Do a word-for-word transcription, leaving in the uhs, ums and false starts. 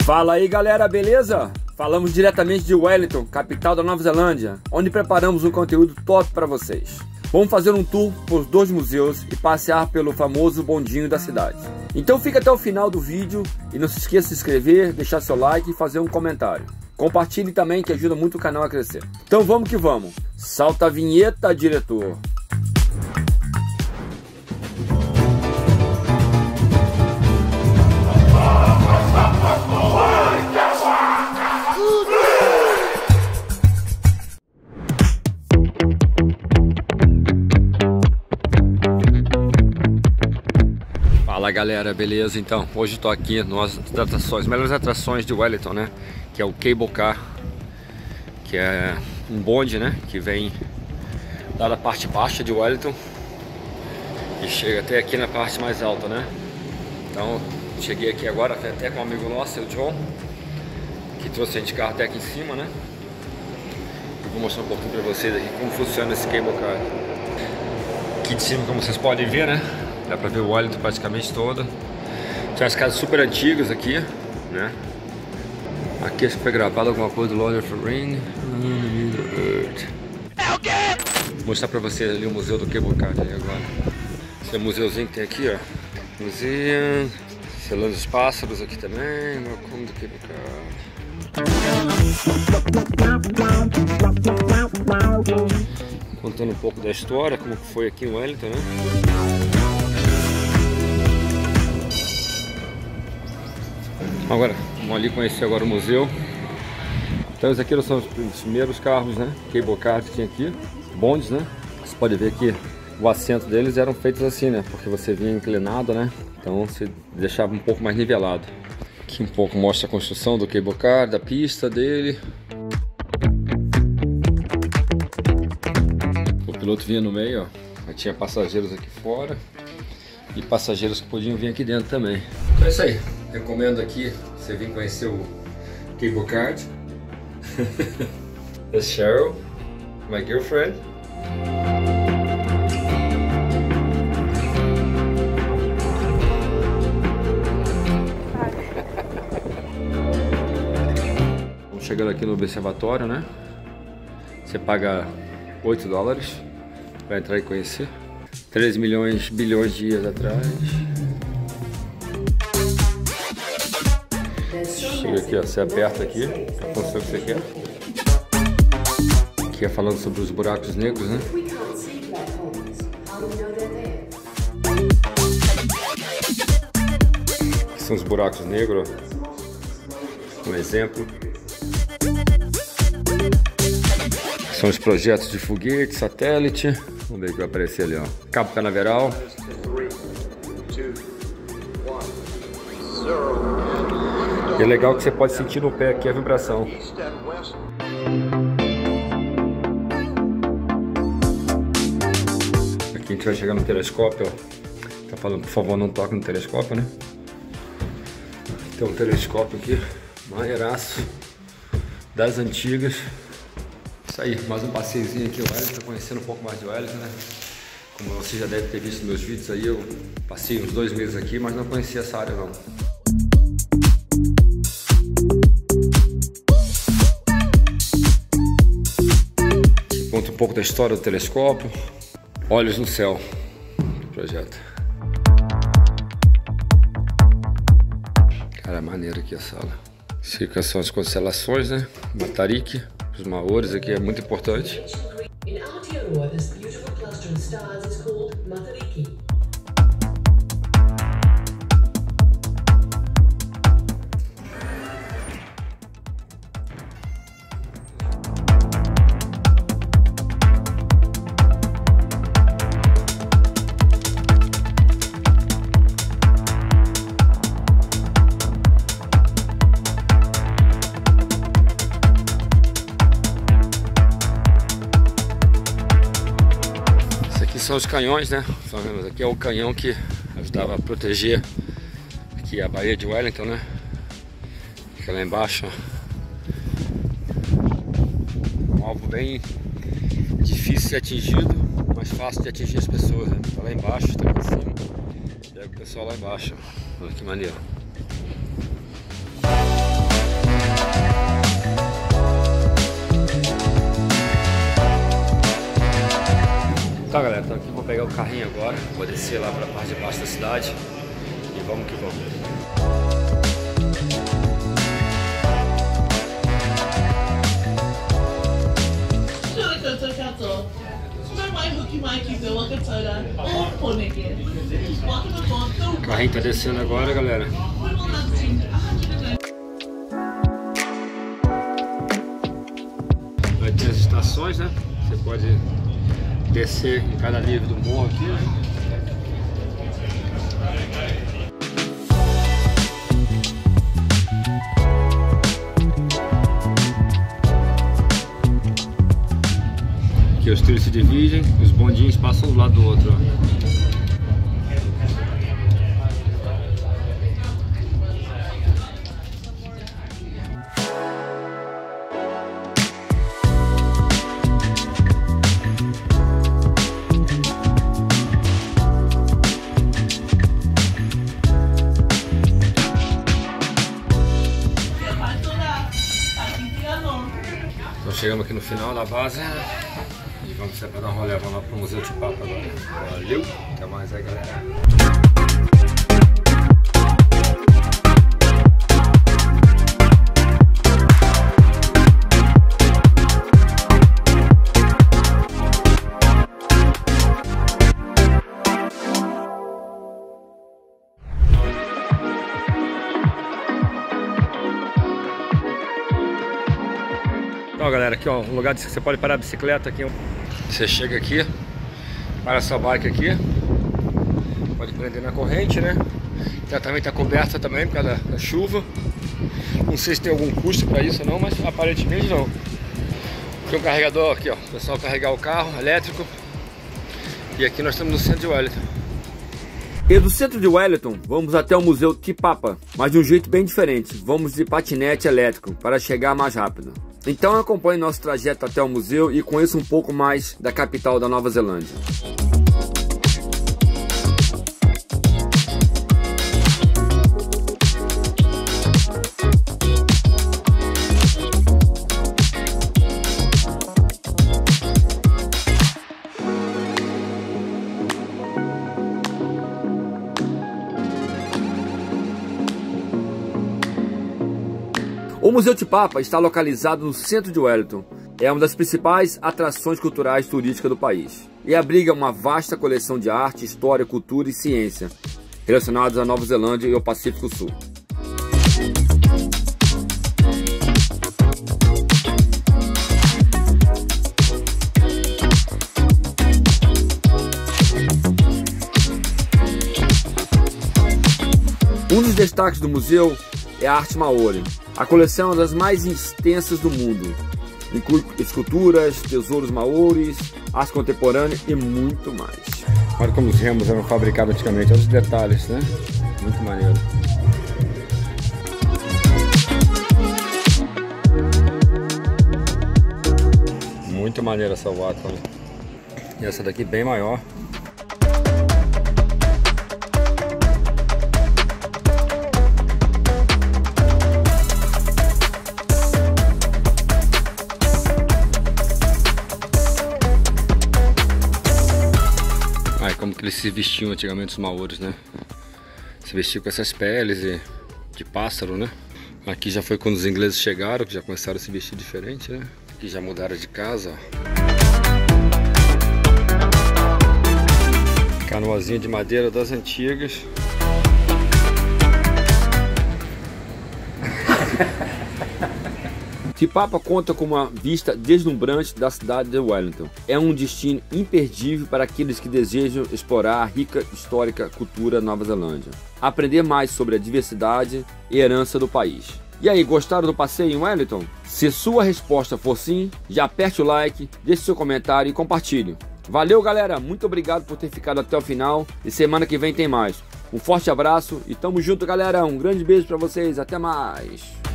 Fala aí galera, beleza? Falamos diretamente de Wellington, capital da Nova Zelândia, onde preparamos um conteúdo top para vocês. Vamos fazer um tour por dois museus e passear pelo famoso bondinho da cidade. Então fica até o final do vídeo e não se esqueça de se inscrever, deixar seu like e fazer um comentário. Compartilhe também, que ajuda muito o canal a crescer. Então vamos que vamos. Salta a vinheta, diretor. Fala galera, beleza? Então, hoje estou aqui nas atrações, melhores atrações de Wellington, né? Que é o Cable Car, que é um bonde, né? Que vem lá da parte baixa de Wellington e chega até aqui na parte mais alta, né? Então, cheguei aqui agora até com um amigo nosso, o John, que trouxe a gente de carro até aqui em cima, né? Eu vou mostrar um pouquinho para vocês aqui como funciona esse Cable Car. Aqui de cima, como vocês podem ver, né? Dá pra ver o Wellington praticamente todo. Tem umas casas super antigas aqui, né? Aqui acho que foi gravado alguma coisa do Lord of the Ring. Vou mostrar pra vocês ali o museu do Cable Car ali agora. Esse é o museuzinho que tem aqui, ó. Museu, selando os pássaros aqui também. Como do Cable Car. Contando um pouco da história, como foi aqui em Wellington, né? Agora, vamos ali conhecer agora o museu. Então esses aqui são os primeiros carros, né? Cable Car que tinha aqui, bondes, né? Você pode ver que o assento deles eram feitos assim, né? Porque você vinha inclinado, né? Então você deixava um pouco mais nivelado. Aqui um pouco mostra a construção do Cable Car, da pista dele. O piloto vinha no meio, ó. Aí tinha passageiros aqui fora e passageiros que podiam vir aqui dentro também. Então é isso aí. Recomendo aqui você vir conhecer o Cable Car. That's Cheryl, my girlfriend. Vamos chegando aqui no observatório, né? Você paga oito dólares para entrar e conhecer. três milhões, bilhões de dias atrás. Chega aqui, ó, você aperta aqui, a função que você quer. Aqui é falando sobre os buracos negros, né? Aqui são os buracos negros, ó. Um exemplo. Aqui são os projetos de foguete, satélite. Vamos ver o que vai aparecer ali, ó. Cabo Canaveral. E é legal que você pode sentir no pé aqui a vibração. Aqui a gente vai chegar no telescópio, ó. Tá falando, por favor, não toque no telescópio, né? Tem um telescópio aqui, maneiraço, das antigas. Isso aí, mais um passeiozinho aqui, o Wellington, conhecendo um pouco mais de Wellington, né? Como você já deve ter visto nos meus vídeos aí, eu passei uns dois meses aqui, mas não conhecia essa área não. Conta um pouco da história do telescópio. Olhos no céu do projeto. Cara, é maneiro aqui a sala. Essas são as constelações, né? Matarique, os Maores aqui é muito importante. São os canhões, né? Aqui é o canhão que ajudava a proteger aqui a Baía de Wellington, né? Fica lá embaixo, ó. Um alvo bem difícil de ser atingido, mas fácil de atingir as pessoas, né? Tá lá embaixo, tá aqui em cima. Pega o pessoal lá embaixo. Olha que maneiro. Tá, galera, tô aqui, vou pegar o carrinho agora, vou descer lá pra parte de baixo da cidade e vamos que vamos. O carrinho tá descendo agora, galera. Vai ter as estações, né? Você pode descer em cada nível do morro aqui, né? Aqui os trilhos se dividem, os bondinhos passam um do lado do outro, ó. Então chegamos aqui no final da base e vamos para dar um rolê, vamos lá para o Museu Tipapa agora. Valeu, até mais aí, galera. Então, galera, aqui ó, um lugar que você pode parar a bicicleta aqui. Você chega aqui, para essa bike aqui, pode prender na corrente, né? Já também está coberta também por causa da, da chuva. Não sei se tem algum custo para isso ou não, mas aparentemente não. Tem um carregador aqui, ó, o pessoal carregar o carro elétrico. E aqui nós estamos no centro de Wellington. E do centro de Wellington, vamos até o Museu Tipapa, mas de um jeito bem diferente. Vamos de patinete elétrico para chegar mais rápido. Então acompanhe nosso trajeto até o museu e conheça um pouco mais da capital da Nova Zelândia. O Museu Tipapa está localizado no centro de Wellington. É uma das principais atrações culturais turísticas do país e abriga uma vasta coleção de arte, história, cultura e ciência relacionados à Nova Zelândia e ao Pacífico Sul. Um dos destaques do museu é a arte maori. A coleção é uma das mais extensas do mundo. Inclui esculturas, tesouros maoris, arte contemporânea e muito mais. Olha como os remos eram fabricados antigamente, olha os detalhes, né? Muito maneiro. Muito maneira essa wata, olha. E essa daqui bem maior. Como que eles se vestiam antigamente, os maoris, né? Se vestiam com essas peles de, de pássaro, né? Aqui já foi quando os ingleses chegaram, que já começaram a se vestir diferente, né? Aqui já mudaram de casa, ó. Canoazinha de madeira das antigas. Tipapa conta com uma vista deslumbrante da cidade de Wellington. É um destino imperdível para aqueles que desejam explorar a rica histórica cultura Nova Zelândia, aprender mais sobre a diversidade e herança do país. E aí, gostaram do passeio em Wellington? Se sua resposta for sim, já aperte o like, deixe seu comentário e compartilhe. Valeu, galera, muito obrigado por ter ficado até o final e semana que vem tem mais. Um forte abraço e tamo junto, galera, um grande beijo para vocês, até mais!